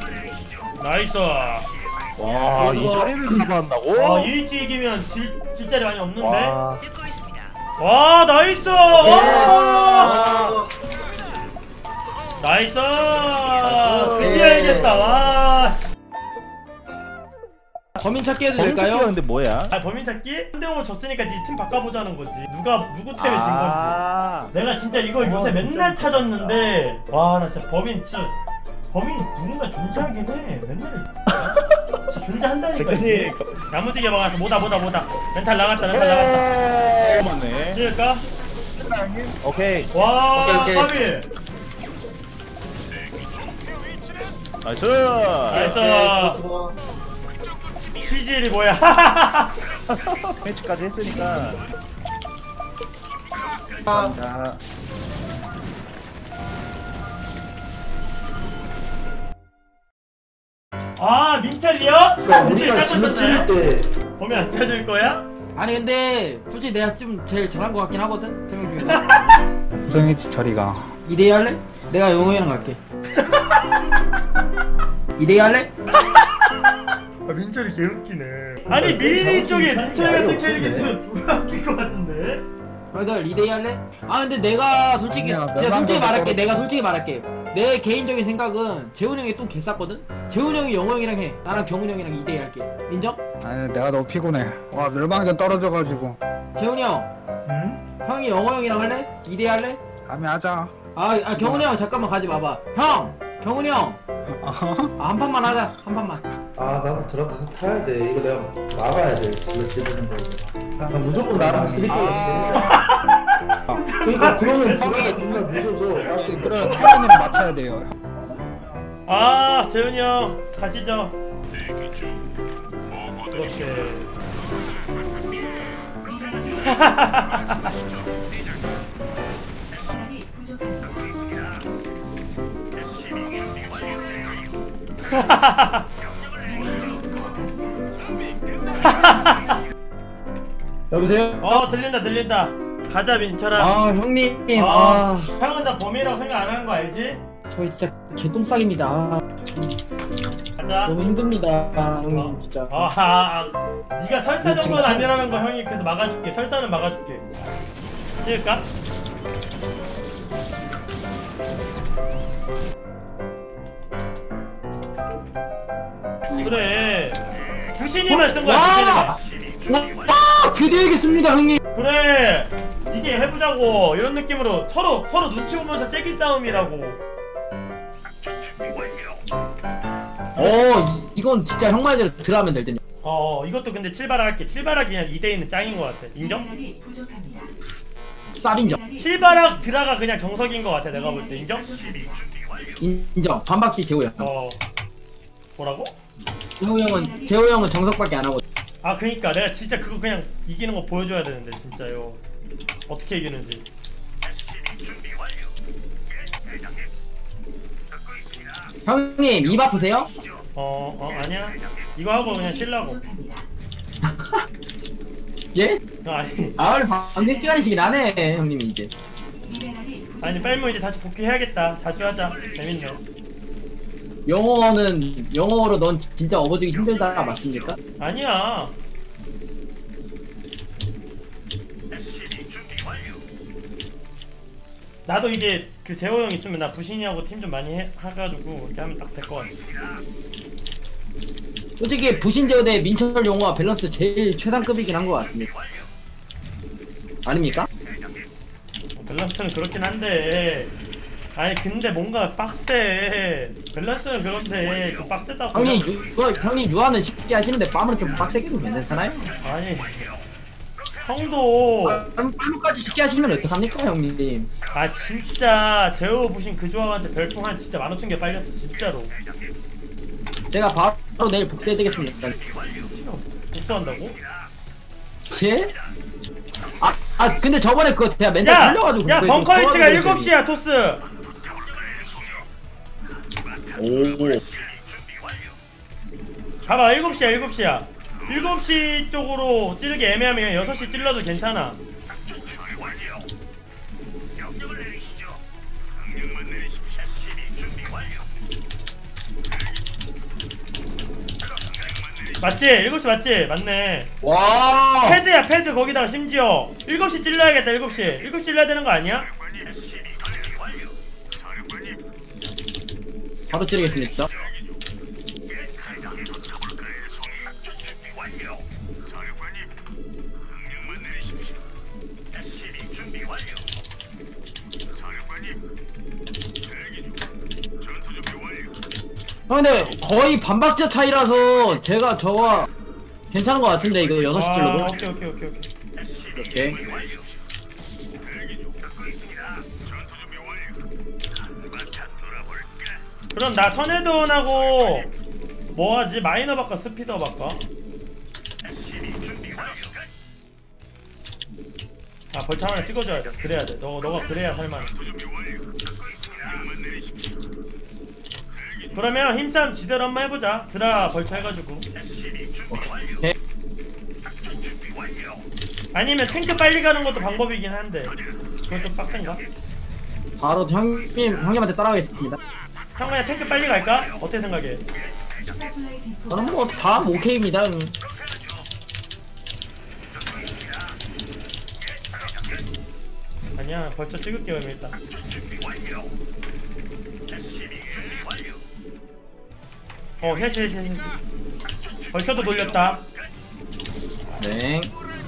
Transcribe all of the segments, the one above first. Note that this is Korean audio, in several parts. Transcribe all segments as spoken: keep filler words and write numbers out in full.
나이스. 와, 이 자리를 가져간다고? 와, 이위치 이기면 질, 질 자리 많이 없는데? 와, 와, 나이스! 와! 나이스! 드디어 이겼다, 와! 범인 찾기 해도 범인 될까요? 찾기가 근데 뭐야? 아, 범인 찾기? 삼 대 오로 졌으니까 니 팀 바꿔보자는 거지. 누가, 누구 때문에 진 건지. 아, 내가 진짜 이걸 요새 어, 맨날 찾았는데, 와, 나 진짜 범인, 진짜. 범인 누군가 존재하긴 해. 맨날. 진짜 존재한다니까. 이게. 야무지게 막아서 뭐다, 뭐다, 뭐다. 멘탈 나갔다, 멘탈 나갔다. 맞네. 찍을까? 오케이. 와, 오케이, 오케이. 까비. 나이스. 나이스. 시질이 뭐야? 매치까지 했으니까. 아. 자, 아, 민철이요? 그러니까 민철 우리가 잘못 지금 쳤나요? 찍을 때 범인 안 찾을 거야? 아니 근데 솔직히 내가 좀 제일 잘한 거 같긴 하거든? 세 명 중에서. 구성이 저리가. 이 대 이 할래? 내가 영호이랑 갈게. 이 대 이 할래? 아, 민철이 개웃기네. 아니, 미리 쪽에 민철 같은 캐릭 있으면 불합길 것 같은데? 너희들 이 대 이 할래? 아 근데 내가 솔직히 아니야, 제가 솔직히 멸망전 말할게. 떨어져. 내가 솔직히 말할게. 내 개인적인 생각은 재훈 형이 좀 개쌌거든? 재훈 형이 영호 형이랑 해. 나랑 경훈 형이랑 이 대 이 할게. 인정? 아니 내가 너무 피곤해. 와 멸망전 떨어져가지고. 재훈이 형, 응? 형이 영호 형이랑 할래? 이 대 이 할래? 감히 하자. 아, 아 경훈이 형 잠깐만 가지 마봐. 형! 경훈이 형! 아, 한 판만 하자. 한 판만. 아 나도 들어가 타야 돼. 이거 내가 막아야 돼. 질러 지르는 거. 나 무조건 나랑 쓰리 거야. 그러니까 그러면 들어가 존나 늦어져. 아, 지금 그래 타이밍을 맞춰야 돼요. 아, 재훈이 형, 가시죠. 그렇지. 여보세요? 어, 들린다, 들린다. 가자, 민철아. 아 형님. 아, 아, 형은 나 범인이라고 생각 안 하는 거 알지? 저희 진짜 개똥싸입니다. 아, 가자. 너무 힘듭니다. 아, 형님 어. 진짜. 아, 아, 아, 네가 설사 정도는 아니라는 거 형이 그래도 막아줄게. 설사는 막아줄게. 찍을까? 그래. 두신이만 쓴 거야. 와! 두신이만. 와! 드디어 이겼습니다 형님. 그래. 이게 해보자고. 이런 느낌으로 서로 서로 눈치 보면서 째기 싸움이라고. 어, 이, 이건 진짜 형 말대로 들어가면 될 텐데. 어, 이것도 근데 칠바라 할게. 칠바락이 그냥 이 대 이는 짱인 것 같아. 인정? 쌉인정. 칠바락 드라가 그냥 정석인 것 같아. 내가 볼 때. 인정? 인정. 반박시 재호 형. 어. 뭐라고? 재호 형은 재호 형은 정석밖에 안 하고. 아, 그니까 내가 진짜 그거 그냥 이기는 거 보여줘야 되는데 진짜요. 어떻게 이기는지. 형님 입 아프세요? 어, 어, 아니야. 이거 하고 그냥 쉴라고. 예? 어, 아니, 아 원래 방송 시간이시긴 하네 형님이 이제. 아니 빨리 이제 다시 복귀해야겠다. 자주 하자. 재밌네. 영어는 영어로 넌 진짜 업어주기 힘들다 맞습니까? 아니야. 나도 이제 그 재호 형 있으면 나 부신이하고 팀 좀 많이 해, 해가지고 이렇게 하면 딱 될 것 같아. 솔직히 부신제어 대 민철 용어와 밸런스 제일 최상급이긴 한 것 같습니다. 아닙니까? 어, 밸런스는 그렇긴 한데, 아니 근데 뭔가 빡세. 밸런스는 그런데 그 빡세다고. 형님 유, 형님 유아는 쉽게 하시는데 빰은 좀 빡세게 좀 괜찮아요? 아니 형도 아, 빰까지 쉽게 하시면 어떡합니까 형님? 아 진짜 재호 부신 그 조합한테 별풍 한 진짜 만 오천 개 빨렸어 진짜로. 제가 바로 내일 복수해드리겠습니다. 지금 복수한다고? 예? 아, 아 근데 저번에 그거 제가 멘탈 야! 틀려가지고 야 그거 벙커 좀 위치가 소화를 일곱 시야 토스. 오. 봐봐 일곱 시야 일곱 시야. 일곱 시 쪽으로 찌르기 애매하면 여섯 시 찔러도 괜찮아. 맞지? 일곱 시 맞지? 맞네. 와. 패드야 패드. 거기다가 심지어 일곱 시 찔러야겠다. 일곱 시 일곱 시 찔러야 되는 거 아니야? 바로 찌르겠습니다. 아 근데 거의 반박자 차이라서 제가 저거 괜찮은 것 같은데 이거 여섯 시 아, 찔러도. 오케이 오케이 오케이 오케이. 오케이. 그럼 나 선해돈하고 뭐하지? 마이너 바꿔 스피더 바꿔? 아 벌처 하나 찍어줘야 돼. 그래야 돼. 너, 너가 그래야 살만해. 그러면 힘싸움 지대로 한번 해보자. 드라 벌처 해가지고. 오케이. 아니면 탱크 빨리 가는 것도 방법이긴 한데 그건 좀 빡센가? 바로 형님 형님한테 따라가겠습니다. 형 그냥 탱크 빨리 갈까? 어떻게 생각해? 저는 뭐 다 오케이입니다. 음. 아니야 벌써 찍을게요 일단. 어 해시 해시 해시. 벌써도 돌렸다. 네.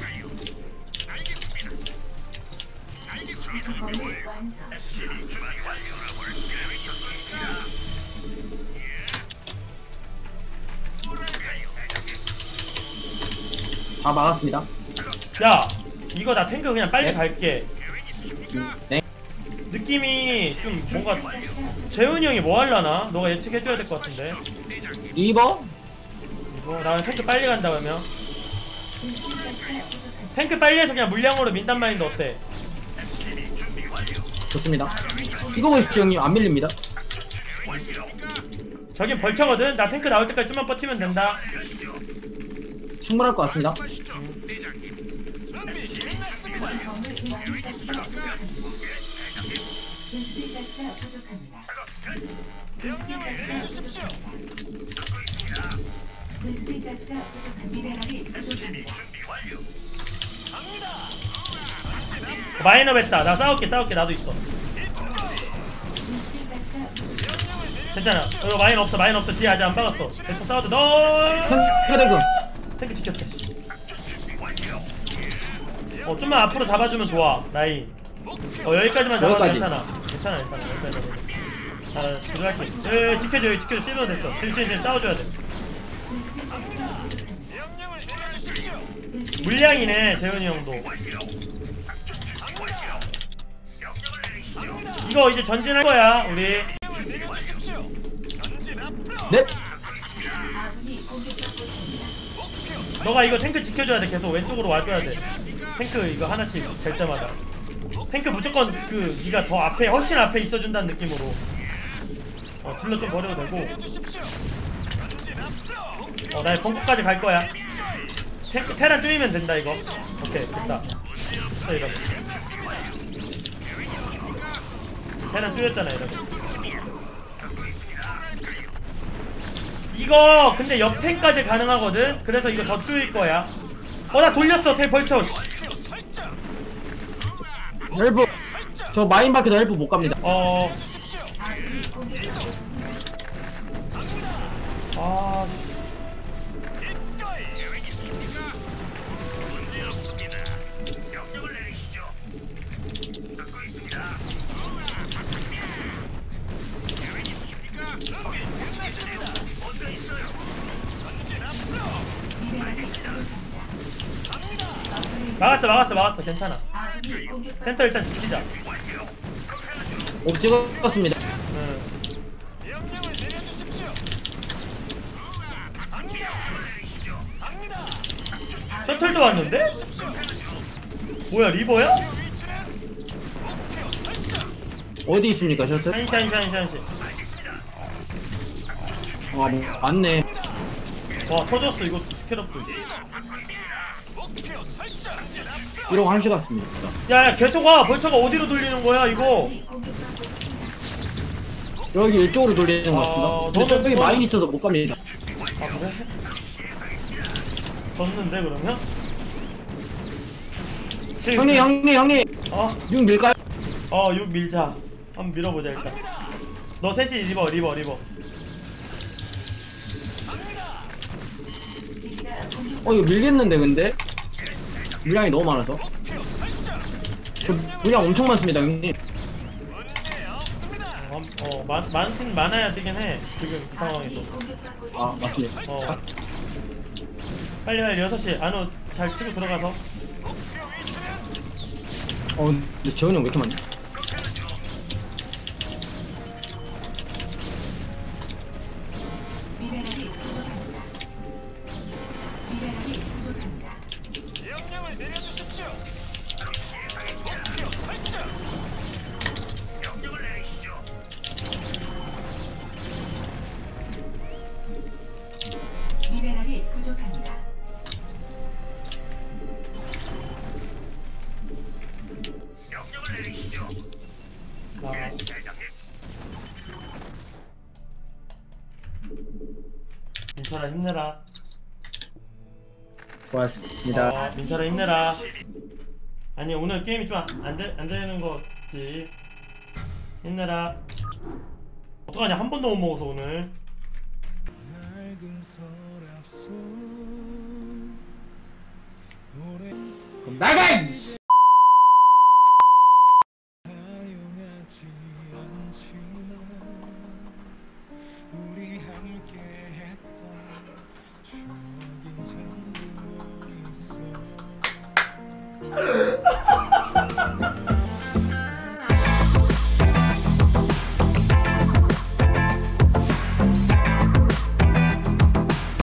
다 막았습니다. 야 이거 나 탱크 그냥 빨리 갈게. 네. 느낌이 좀 뭔가 재훈이 형이 뭐 하려나? 너가 예측해줘야 될 것 같은데. 리버? 이거 나는 탱크 빨리 간다 그러면. 탱크 빨리 해서 그냥 물량으로 민단 마인드 어때? 좋습니다. 이거 보십시오 형님 안 밀립니다. 저긴 벌처거든? 나 탱크 나올 때까지 좀만 버티면 된다. 충분할 것 같습니다. 인수인가스가 부족합니다. 인수인가스가 부족합니다. 인수인가스가 부족한 미네랄이 부족합니다. 마이너 했다. 나 싸울게 싸울게 나도 있어. 인수인가스가 부족합니다. 괜찮아. 어, 마인 없어 마인 없어. 뒤에 아직 안 박았어. 계속 싸워도 너. 형 헤드금. 탱크 지켰다. 씨. 어 좀만 앞으로 잡아주면 좋아 라인. 어 여기까지만 잡아도 여기까지. 괜찮아. 괜찮아 괜찮아. 여기까지 잡아도. 자 들어갈게. 여기 지켜줘 여기 지켜줘. 씹으면 됐어. 지금 지금 지금 싸워줘야 돼. 인수인가스가 부족합니다. 물량이네 재현이 형도. 이거 이제 전진할 거야 우리. 네. 아군이 공격받고 있습니다. 너가 이거 탱크 지켜줘야 돼. 계속 왼쪽으로 와줘야 돼. 탱크 이거 하나씩 될 때마다. 탱크 무조건 그 니가 더 앞에 훨씬 앞에 있어준다는 느낌으로. 어 질러 좀 버려도 되고. 어 나의 벙커까지 갈 거야. 탱크 테란 쪼이면 된다 이거. 오케이 됐다. 됐어 이러면. 테란 쪼였잖아 이러면. 이거 근데 옆 탱까지 가능하거든. 그래서 이거 더 쪼일 거야. 어 나 돌렸어 탱 벌쳐. 헬프. 저 마인 밖에도 헬프 못 갑니다. 어. 아군이 공격받고 있습니다. 아. 미네랄이 부족합니다. 막았어 막았어 막았어 괜찮아. 아군이 공격받고 센터 일단 지키자. 오 찍었습니다. 응. 셔틀도 왔는데? 뭐야 리버야? 어디 있습니까 셔틀? 한시 한시 한시 한시. 와 뭐, 맞네. 와 터졌어 이거 스케럽도. 이러고 한시 갔습니다. 야야 계속 와. 벌처가 어디로 돌리는 거야 이거. 공격받고 있습니다. 여기 이쪽으로 돌리는 것 아, 같습니다. 근데 너는 저쪽에 뭐- 마인 있어서 못 갑니다. 아 그래? 졌는데 그러면? 실- 형님 형님 형님 어? 육 밀까요? 어, 육 밀자. 한번 밀어보자 일단. 너 셋이 리버 리버 리버. 기지가 공격 어 이거 밀겠는데 근데? 물량이 너무 많아서 저 물량 엄청 많습니다 형님. 어, 어 많, 많긴 많아야 되긴 해 지금 이 상황에서. 공격받고 있습니다. 아 맞습니다. 어 빨리 빨리 여섯 시 안으로 잘 치고 들어가서. 어 근데 재훈이 형 왜 이렇게 많냐? 미네랄이 부족합니다. 미네랄이 부족합니다. 미네랄이 부족합니다. 아. 민철아 힘내라. 고맙습니다. 어, 민철아 힘내라. 아니 오늘 게임이 좀 안 안 되는 거지. 힘내라. 어떡하냐 한 번도 못 먹어서 오늘. 그럼 나가! 이씨!